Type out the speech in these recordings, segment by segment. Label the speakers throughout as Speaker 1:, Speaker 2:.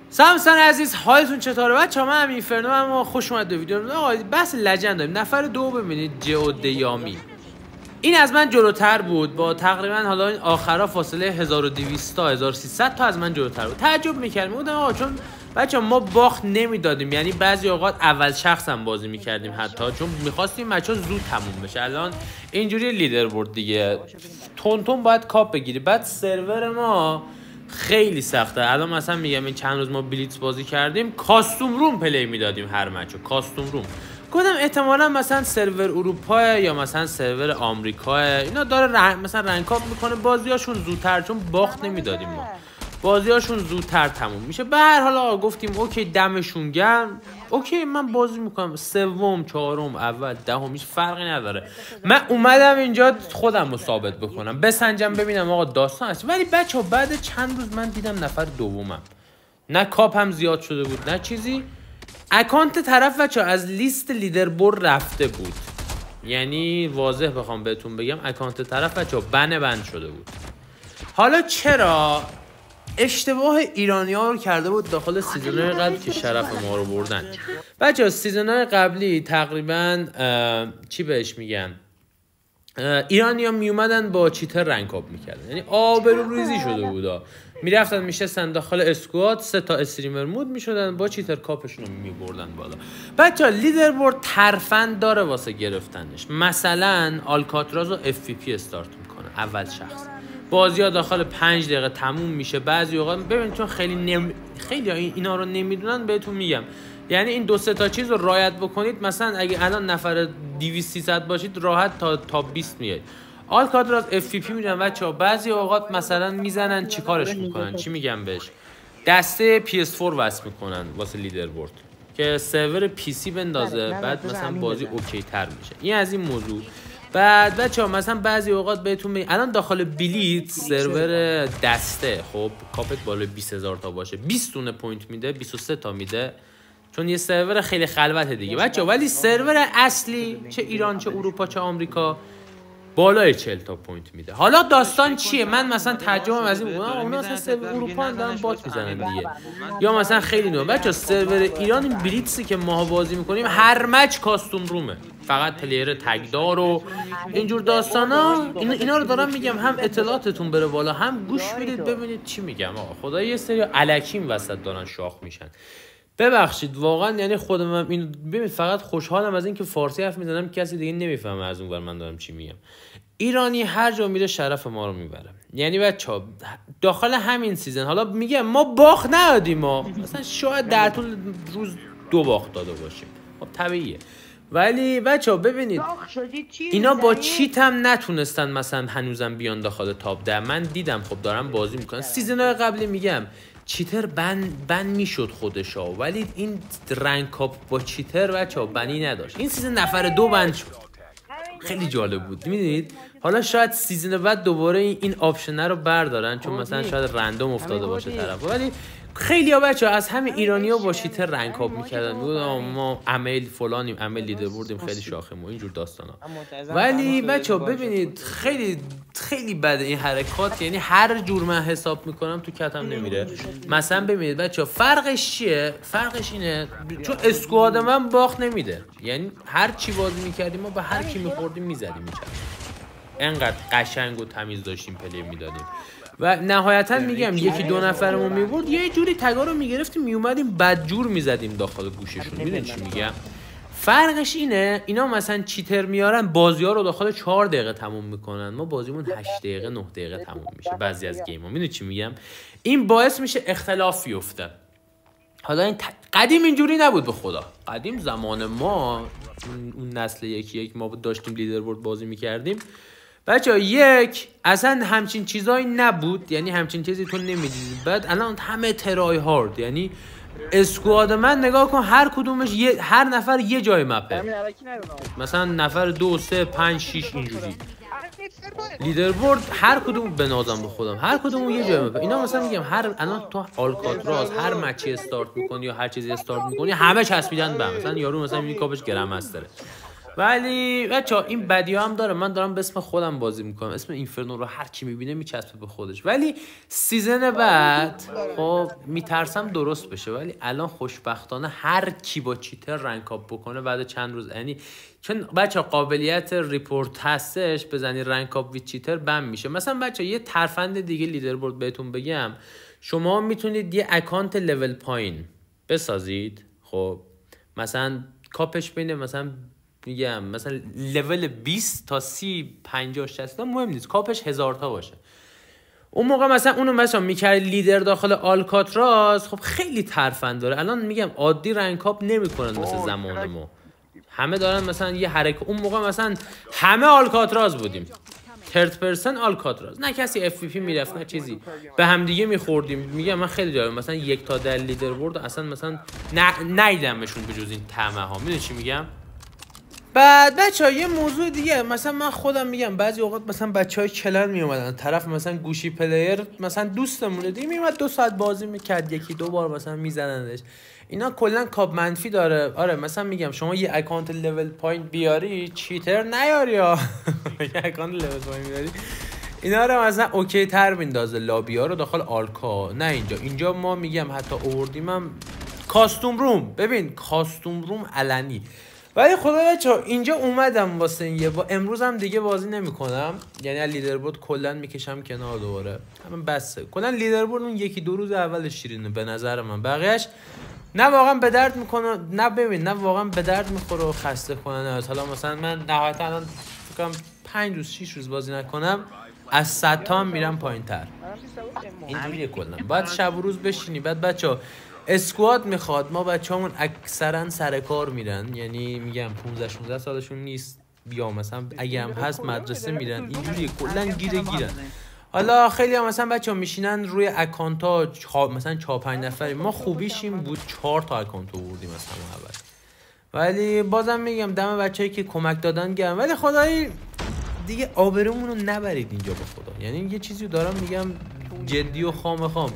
Speaker 1: سامسون عزیز حالتون چطوره بچه‌ها؟ من هم اینفرنو هم خوش اومد به ویدیو. آقا بحث لجند داریم. نفر دو ببینید جو دیامی. این از من جلوتر بود با تقریبا حالا این آخرا فاصله 1200 تا 1300 تا از من جلوتر بود. تعجب می‌کردم بودم آقا چون بچه‌ها ما باخت نمیدادیم، یعنی بعضی اوقات اول شخص هم بازی می‌کردیم حتی چون می‌خواستیم مچا زود تموم بشه. الان اینجوری لیدر بورد دیگه تون باید کاپ بگیری. بعد سرور ما خیلی سخته. الان مثلا میگم این چند روز ما بلیتز بازی کردیم کاستوم روم پلی میدادیم هر مچو کاستوم روم. گفتم احتمالاً مثلا سرور اروپا یا مثلا سرور آمریکا اینا داره مثلا رنکاپ میکنه بازیاشون زودتر، چون باخت نمیدادیم ما بازیاشون زودتر تموم میشه. به هر حال گفتیم اوکی دمشون گرم، اوکی من بازی میکنم سوم چهارم اول دهم هیچ فرقی نداره. من اومدم اینجا خودم رو ثابت بکنم بسنجم ببینم آقا داستان هست. ولی بچه‌ها بعد چند روز من دیدم نفر دومم، نه کاپ هم زیاد شده بود نه چیزی. اکانت طرف بچه‌ها از لیست لیدربورد رفته بود، یعنی واضح بخوام بهتون بگم اکانت طرف بچه‌ها بند شده بود. حالا چرا؟ اشتباه ایرانی‌ها رو کرده بود داخل سیزن‌های قبل که شرف ما رو بردن. بچه‌ها سیزن‌های قبلی تقریباً چی بهش میگن، ایرانی‌ها میومدن با چیتر رنکاپ میکردن، یعنی آبروریزی شده بودا. میرفتن میشستن داخل اسکواد 3 تا استریمر مود میشدن با چیتر کاپشون رو میبردن بالا. بچه‌ها لیدربورد ترفند داره واسه گرفتنش. مثلا آلکاتراز و اف پی پی استارت میکنه اول شخص، بازی ها داخل 5 دقیقه تموم میشه. بعضی اوقات ببین چون خیلی اینا رو نمیدونن بهتون میگم، یعنی این 2-3 تا چیز رو رعایت بکنید. مثلا اگه الان نفر 200-300 باشید راحت تا 20 میاد. آلکاتراز اف پی پی میدن بچه‌ها. بعضی اوقات مثلا میزنن چیکارش میکنن، چی میگم بهش، دسته PS4 وصل میکنن واسه لیدربورد که سرور پی سی بندازه، بعد مثلا بازی اوکی تر میشه. این از این موضوع. بعد بچه‌ها مثلا بعضی اوقات بهتون میگم الان داخل بلیت سرور دسته خب کاپت بالای 20000 تا باشه 20 دونه پوینت میده، 23 تا میده، چون یه سرور خیلی خلوته دیگه بچه‌ها. ولی سرور اصلی چه ایران چه اروپا چه آمریکا بالای 40 تا پوینت میده. حالا داستان چیه؟ من مثلا ترجمه‌ام از این بود اونا اصلا سرور اروپا هم دارن بات میزنن دیگه، یا مثلا خیلی نو. بچه‌ها سرور ایران این بلیتسی که ما بازی میکنیم هر مچ کاستوم رومه، فقط پلیر تگدار و اینجور داستانا. اینا رو دارم میگم هم اطلاعاتتون بره بالا، هم گوش بدید ببینید چی میگم. آقا خدای یه سری الکیم وسط دارن شاخ میشن. ببخشید واقعا، یعنی خودم هم این ببین فقط خوشحالم از این که فارسی حرف میزنم کسی دیگه نمیفهمه از اون ور من دارم چی میگم. ایرانی هر جا میره شرف ما رو میبره. یعنی بچه‌ها داخل همین سیزن حالا میگم ما باخت ندادیم، ما مثلا شاید در طول روز 2 باخت داده باشیم، خب طبیعیه. ولی بچه‌ها ببینید اینا با چیت هم نتونستن مثلا هنوزم بیان داخل تاپ 10. من دیدم خب دارم بازی میکنن سیزن‌های قبلی، میگم چیتر بن میشد خودشا، ولی این رنکاپ با چیتر بچه‌ها بنی نداشت. این سیزن نفر 2 بند شد، خیلی جالب بود. میدونید حالا شاید سیزن بعد دوباره این آپشن رو بردارن، چون مثلا شاید رندوم افتاده باشه طرف. ولی خیلی ها بچه‌ها از همین ایرانی‌ها با شیتر رنکاپ می‌کردن، میگفتن ما عمل فلانیم عمل لیدر بردیم خیلی شاخیم و اینجور داستانا. ولی بچه‌ها ببینید خیلی بده این حرکات، یعنی هر جور من حساب میکنم تو کتم نمیره. مثلا ببینید بچه‌ها فرقش چیه؟ فرقش اینه چون اسکواد من باخت نمیده، یعنی هر چی بازی می‌کردیم ما به هر کی می‌خوردیم می‌زدیم می‌چرد. انقدر قشنگ و تمیز داشتیم پلی میدادیم. و نهایتا میگم 1-2 نفرمون میبرد یه جوری تگا رو میگرفتیم میومدیم بدجور میزدیم داخل گوششون. میدونی چی میگم؟ فرقش اینه اینا مثلا چیتر میارن بازی ها رو داخل 4 دقیقه تموم میکنن، ما بازیمون 8 دقیقه 9 دقیقه تموم میشه بعضی از گیم ها. میدونی چی میگم؟ این باعث میشه اختلاف بیفته. حالا این قدیم اینجوری نبود به خدا. قدیم زمان ما اون نسل 1-1 ما داشتیم لیدربورد بازی میکردیم بچه‌ها، اصلا همچین چیزایی نبود، یعنی همچین چیزی تو نمیدیدی. بعد الان همه ترای هارد، یعنی اسکواد من نگاه کن هر کدومش هر نفر یه جای مپه، مثلا نفر 2 3 5 6 اینجوری. لیدربورد هر کدوم به نازم به خودم هر کدوم یه جای مپه. اینا مثلا میگم الان تو آلکاتراز هر مچی استارت میکنی یا هر چیزی استارت میکنی همه چسبیدن به هم. مثلا یارو مثلا این کاپش گرم استره ولی بچه‌ها این بدی‌ها هم داره. من دارم به اسم خودم بازی میکنم، اسم اینفرنو رو هر کی میبینه میچسبه به خودش. ولی سیزن بعد خب میترسم درست بشه، ولی الان خوشبختانه هر کی با چیتر رنک اپ بکنه بعد چند روز، یعنی چون بچه‌ها قابلیت ریپورت هستش، بزنی رنک اپ ویت چیتر بم میشه. مثلا بچه‌ها یه ترفند دیگه لیدربورد بهتون بگم، شما میتونید یه اکانت لول پایین بسازید. خب مثلا کاپش بینه مثلا میگم مثلا لول 20 تا 30 50 60 مهم نیست، کاپش 1000 تا باشه. اون موقع مثلا اونو مثلا میکرد لیدر داخل آلکاتراز، خب خیلی ترفند داره. الان میگم عادی رنک اپ نمیکنن مثل زمان ما، همه دارن مثلا یه حرکت. اون موقع مثلا همه آلکاتراز بودیم، ترد پرسن آلکاتراز، نه کسی اف پی پی میرفت نه چیزی، به هم دیگه میخوردیم. میگم من خیلی جالب مثلا 1 تا 10 لیدر برد اصلا مثلا نیدمشون به جز این طمع ها. میدونی چی میگم؟ بعد بچه‌ها یه موضوع دیگه، مثلا من خودم میگم بعضی اوقات مثلا بچهای کلن میومدن طرف مثلا گوشی پلیر مثلا دوستمونه دیگه، میومد 2 ساعت بازی میکرد، 1-2 بار مثلا میزننش. اینا کلا کاب منفی داره. آره مثلا میگم شما یه اکانت لول پایین بیاری، چیتر نیاری ها یه اکانت لول پایین بیاری اینا رو مثلا اوکی تر میندازه لابی‌ها رو داخل آلکا. نه اینجا ما میگم حتی آوردیم هم کاستوم روم، ببین کاستوم روم علنی. ولی خدا بچه‌ها اینجا اومدم واسه این با امروز هم دیگه بازی نمی‌کنم، یعنی لیدربورد کلا میکشم کنار دوباره، همین بسه. کلا لیدربورد اون 1-2 روز اولش شیرینه به نظر من، بقیه‌اش نه واقعا به درد میکنه، نه ببین نه واقعا به درد میخوره و خسته کننده. حالا مثلا من نهایتا الان فکر کنم 5 روز 6 روز بازی نکنم از 100 تا میرم پایین‌تر. اینجوریه کلا، بعد شب و روز بشینی. بعد بچه‌ها اسکواد میخواد، ما بچه‌مون اکثرا سر کار میرن، یعنی میگم 15-16 سالشون نیست، یا مثلا اگه هم هست مدرسه میرن، اینجوریه کلا گیرن. حالا خیلی هم مثلا بچه‌ها میشینن روی اکانت ها مثلا 4-5 نفری، ما خوبیشیم بود 4 تا اکانت آوردیم مثلا اول. ولی بازم میگم دم بچه‌ای که کمک دادن گرم، ولی خدایی دیگه آبرومون رو نبرید اینجا به خدا. یعنی یه چیزی دارم میگم جدی و خام.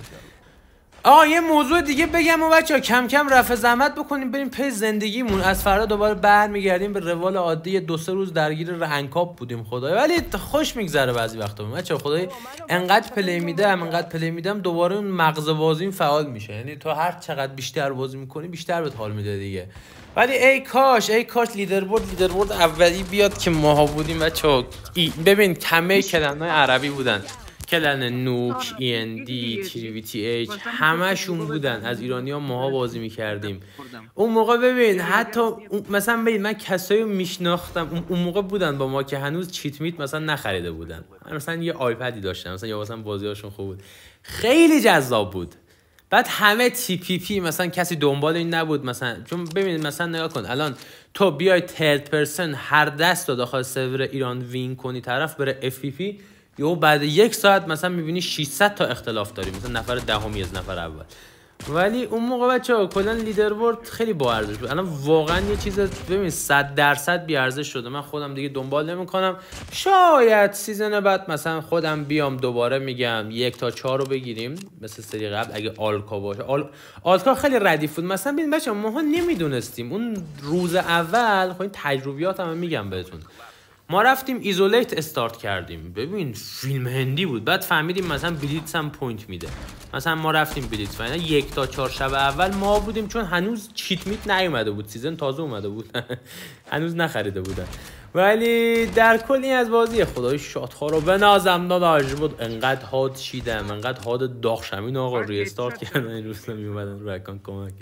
Speaker 1: یه موضوع دیگه بگم و بچه‌ها کم کم رفع زحمت بکنیم بریم پی زندگیمون. از فردا دوباره برمیگردیم به روال عادی. 2-3 روز درگیر رنک اپ بودیم خدایا، ولی خوش میگذره بعضی وقتا بچه‌ها. خدای انقدر پلی میدم دوباره اون مغز بازیم فعال میشه، یعنی تو هر چقدر بیشتر بازی میکنی بیشتر بهت حال میده دیگه. ولی ای کاش لیدربورد اولی بیاد که ماها بودیم بچه‌ها. ببین همه کلمه‌های عربی بودن، کلن نوک، END، TVTH همشون بودن. از ایرانی ها ماها بازی میکردیم اون موقع. ببین حتی مثلا ببین من کسایی میشناختم اون موقع بودن با ما که هنوز چیت میت مثلا نخریده بودن. من مثلا یه آیپدی داشتم مثلا، یا مثلا بازیاشون خوب بود، خیلی جذاب بود. بعد همه TPP مثلا کسی دنبال این نبود مثلا. چون ببین مثلا نگاه کن الان تو بیای ترد پرسن هر دست رو داخل سرور ایران وین کنی، طرف بره FPP یهو بعد 1 ساعت مثلا میبینی 600 تا اختلاف داری، مثلا نفر دهمی از نفر اول. ولی اون موقع بچه‌ها کلا لیدربورد خیلی با ارزش بود. الان واقعا یه چیز ببین 100% بی ارزش شده. من خودم دیگه دنبال نمی‌کنم. شاید سیزن بعد مثلا خودم بیام دوباره میگم 1 تا 4 رو بگیریم مثل سری قبل اگه آلکا باشه. آلکا خیلی ردیف بود مثلا. ببین بچه‌ها ماها نمیدونستیم اون روز اول، خب این تجربیاتم میگم بهتون، ما رفتیم ایزولیت استارت کردیم. ببین فیلم هندی بود. بعد فهمیدیم مثلا بلیتز هم پوینت میده. مثلا ما رفتیم بلیتز، فعلا 1 تا 4 شب اول ما بودیم، چون هنوز چیت میت نیومده بود، سیزن تازه اومده بود هنوز نخریده بودن. ولی در کل این از بازی خدای شات‌ها رو بنازم داداش بود. انقدر هاد چیدم، انقدر هاد داغشم. این آقا ری استارت کردن این روز نمیومدن رو اکانت کمک.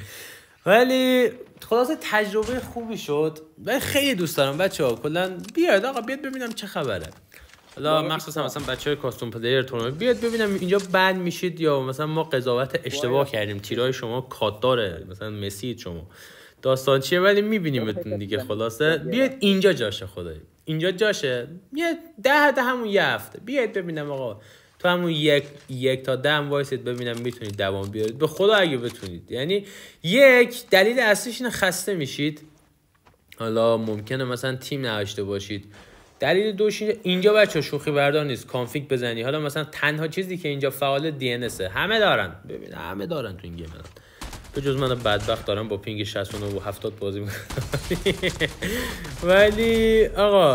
Speaker 1: ولی خلاصه تجربه خوبی شد و خیلی دوست دارم بچه‌ها. کلا بیاد آقا بیاد ببینم چه خبره. حالا مخصوصا مثلا بچهای کاستوم پلیر تورنمنت بیاد ببینم اینجا بند میشید یا مثلا ما قضاوت اشتباه کردیم، تیرای شما کات داره، مثلا مسید شما داستان چیه، ولی میبینیمتون دیگه. خلاصه بیاد اینجا جاشه، خدای اینجا جاشه. یه 10 همون یه هفته بیاد ببینم آقا تو همون 1 تا 10 وایسید ببینم میتونید دوام بیارید به خدا اگه بتونید. یعنی یک دلیل اصلیش اینه خسته میشید، حالا ممکنه مثلا تیم نداشته باشید. دلیل دوش اینجا بچه شوخی بردار نیست، کانفیگ بزنی. حالا مثلا تنها چیزی که اینجا فعال DNS همه دارن، ببین همه دارن تو این گیم. به جز من بدبخت دارم با پینگ 69 و 70 بازی میکنم. ولی آقا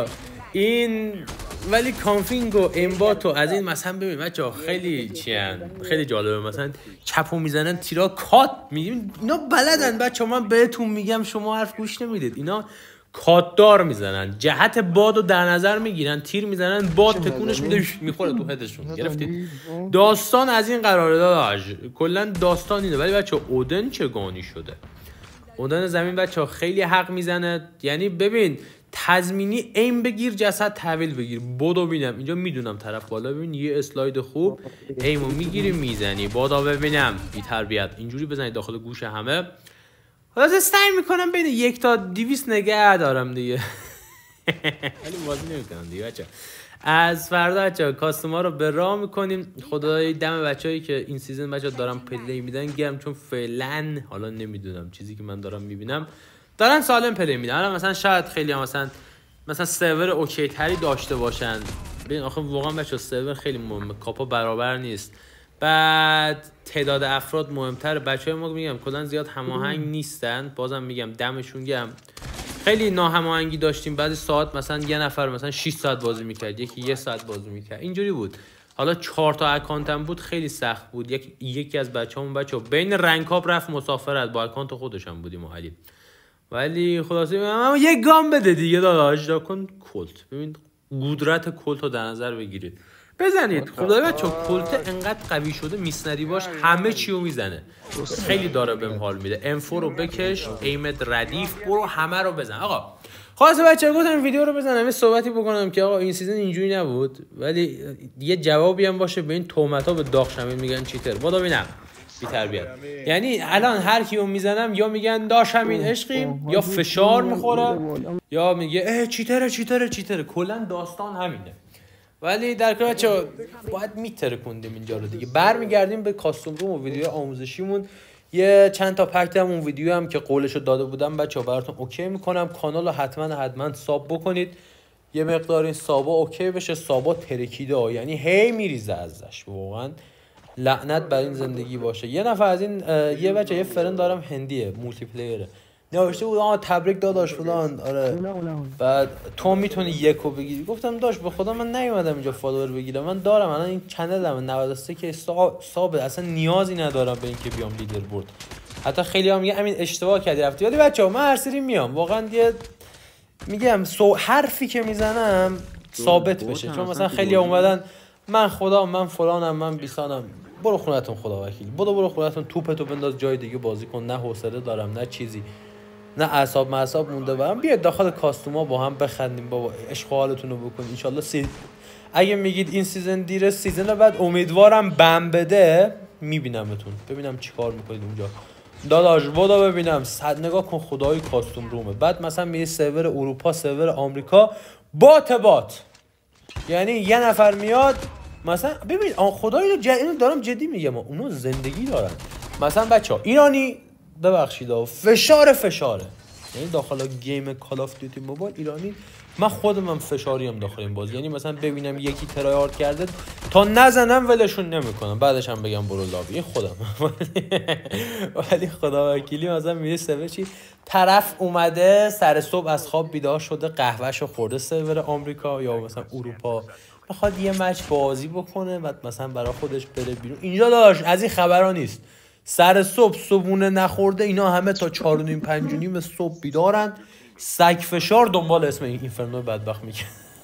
Speaker 1: ولی کانفینگ و امباتو از این مثلا ببین بچه‌ها خیلی خیلی جالبه. مثلا چپو میزنن تیرا کات میگیم اینا بلدن بچه‌ها. من بهتون میگم شما حرف گوش نمیدید. اینا کاتدار میزنن، جهت بادو در نظر میگیرن، تیر میزنن، باد تکونش میده میخوره تو هدشون. گرفتید؟ داستان از این قراره داداش، کلا داستان اینه. ولی بچه اودن چه گانی شده. اودن زمین بچه خیلی حق میزنه. یعنی ببین تضمینی ایم بگیر، جسد تحویل بگیر. بادو ببینم اینجا میدونم طرف بالا، ببین یه اسلاید خوب ایمو میگیری میزنی. بادو ببینم بی تربیت اینجوری بزنید داخل گوش همه. خلاص سعی میکنم بین 1 تا 200 نگه دارم دیگه. ولی بازی نمیکنم دیگه بچه. از فردا بچه کاستوما رو به راه میکنیم. خدای دم بچه‌هایی که این سیزن بچه دارم پلی میدن گرم، چون فعلا حالا نمیدونم چیزی که من دارم میبینم دارن سالم پلی میدن. حالا مثلا شاید خیلی هم مثلا سرور اوکی تری داشته باشن. ببین آخه واقعا بچه سرور خیلی مهمه، کاپا برابر نیست. بعد تعداد افراد مهمتره. بچه‌های ما میگم کلا زیاد هماهنگ نیستن. بازم میگم دمشون گرم. خیلی ناهماهنگی داشتیم. بعضی ساعت مثلا یه نفر مثلا 6 ساعت بازی میکرد، یکی 1 ساعت بازی میکرد، اینجوری بود. حالا 4 تا اکانتم بود خیلی سخت بود. یکی از بچه‌مون بین رنکاپ رفت مسافرت، با اکانت خودش هم بودیم علی. ولی خلاصه من یک گام بده دیگه داداش، کن کلت. ببین قدرت کلت رو در نظر بگیرید، بزنید. خدای بچه کلت انقدر قوی شده میسنری باش همه چی رو میزنه. خیلی داره بهم حال میده. M4 رو بکش، ایمت ردیف، برو همه رو بزن. آقا خلاصه بچه گفتم ویدیو رو بزنم یه صحبتی بکنم که آقا این سیزن اینجوری نبود، ولی یه جوابی هم باشه به این تهمت‌ها به داغ شمین میگن چیتر. بادا ببینم بی تربیت. یعنی الان هر کیو میزنم یا میگن داشم این عشقیم، یا فشار میخوره، یا میگه چیتره. کلا داستان همینه. ولی در کل بچه‌ها باید میترکوندیم اینجا رو دیگه. برمیگردیم به کاستوم روم و ویدیو آموزشیمون. یه چند تا پک هم اون ویدیو هم که قولشو داده بودم بچه‌ها براتون اوکی میکنم. کانال رو حتما ساب بکنید. یه مقدار این سابا اوکی بشه. سابا ترکیده یعنی هی میریزه ازش. واقعا لعنت بر این زندگی باشه. یه نفر از این یه بچه یه فرند دارم هندیه، مولتی پلیره، نوشته بود تبریک داداش فلان. آره بعد تو میتونی یکو بگیری. گفتم داش به خدا من نیومدم اینجا فالوور بگیرم، من دارم الان این چنلم 93 که سابه، اصلا نیازی ندارم به اینکه بیام لیدر بورد. حتی خیلی هم میگه امین اشتباه کردی رفتی. ولی بچه‌ها من هر سری میام واقعا یه میگم حرفی که میزنم ثابت بشه. چون مثلا خیلی اومدن من خدا من فلانم من بیسانم. برو خونتون خدا وکیل. برو خونتون، توپتو بنداز جای دیگه بازی کن. نه حوصله دارم نه چیزی، نه اعصاب مونده برام. بیاید داخل کاستوما با هم بخندیم بابا، عشق حالتون رو بکنید. ان شاءالله اگه میگید این سیزن دیره، سیزن بعد امیدوارم بم بده میبینمتون، ببینم چیکار میکنید اونجا. داداش بودا ببینم صد نگاه کن خدای کاستوم رومه. بعد مثلا میری سرور اروپا، سرور آمریکا، بات یعنی یه نفر میاد مثلا ببین خدای اینو دارم جدی میگم، اونو زندگی دارن. مثلا بچه‌ها ایرانی ببخشید فشاره، یعنی داخل گیم کال آف دیوتی موبایل ایرانی من خودم فشاریم داخل این بازی. یعنی مثلا ببینم یکی ترایارد کرده تا نزنم ولشون نمیکنم، بعدش هم بگم برو لابی خودم. ولی خدا وکیلی مثلا میره سرور چی طرف اومده سر صبح از خواب بیدار شده، قهوهشو خورده سرور آمریکا یا مثلا اروپا، میخواد یه مچ بازی بکنه بعد مثلا برای خودش بره بیرون. اینجا داشت از این خبرا نیست. سر صبح صبحونه نخورده اینا همه تا 4:30 5:30 صبح بیدارن، سگ فشار دنبال اسم این اینفرنو بدبخت میکنه.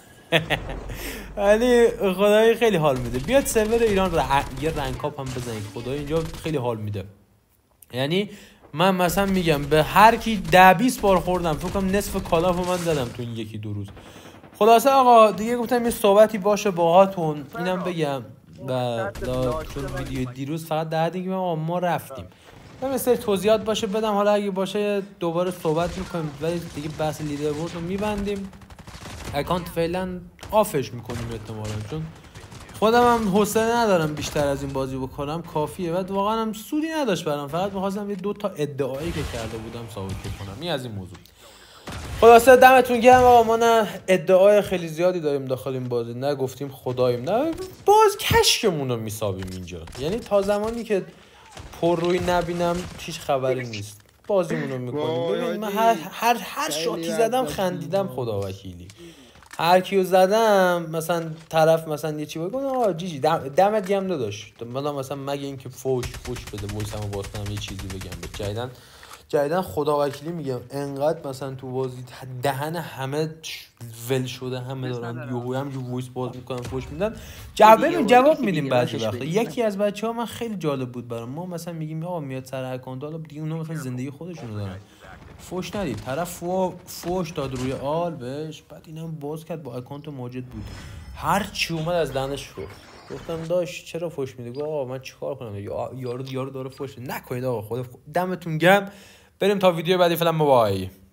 Speaker 1: ولی خدای خیلی حال میده. بیاد سرور ایران یه رنکاپ هم بزنید، خدای اینجا خیلی حال میده. یعنی من مثلا میگم به هر کی 10-20 بار خوردم، فکر کنم نصف کالافو من زدم تو این 1-2 روز. خلاصه آقا دیگه گفتم یه صحبتی باشه باهاتون، اینم بگم. و چون ویدیو دیروز فقط در حدی که ما رفتیم یه سری توضیحات باشه بدم، حالا اگه باشه دوباره صحبت میکنیم. ولی دیگه بحث لیدر بورد رو میبندیم، اکانت فعلا آفش میکنیم احتمالاً، چون خودم هم حوصله ندارم بیشتر از این بازی بکنم، کافیه. بعد واقعا هم سودی نداشت برام، فقط می‌خواستم یه 2 تا ادعایی که کرده بودم ثابت کنم. این از این موضوع. خلاصه دمتون گرم آقا. ما نه ادعای خیلی زیادی داریم داخل این بازی، نه گفتیم خداییم، نه باز کشکمون رو میسابیم اینجا. یعنی تا زمانی که پر روی نبینم هیچ خبری نیست، بازیمونو میکنیم. ببین من هر شاتی زدم خندیدم خدا وکیلی. هر کیو زدم مثلا طرف مثلا یه چی بگه آ جی دمت گرم داداش، مثلا مگه اینکه فوش بده وایسمو باستم یه چیزی بگم به جدیدن خدا وکیلی میگم انقدر مثلا تو بازی دهن همه ول شده، همه دارن یهو هم وایس باز میکنن فوش میدن. جواب میدیم بعضی وقتا. یکی از بچه‌ها من خیلی جالب بود برام، ما مثلا میگیم آقا میاد سر اکانت، حالا دیگه اونا مثلا زندگی خودشونو دارن، فوش ندید، طرف فوش داد روی آل بهش، بعد اینم باز کرد با اکانت ماجد بود، هر چی اومد از دهنش فوش. گفتم داش چرا فوش میدی؟ گفت آقا من چیکار کنم؟ یارو داره فوش نکنید آقا. خدا دمتون گرم. بریم تا ویدیو بعدی، فعلا بای.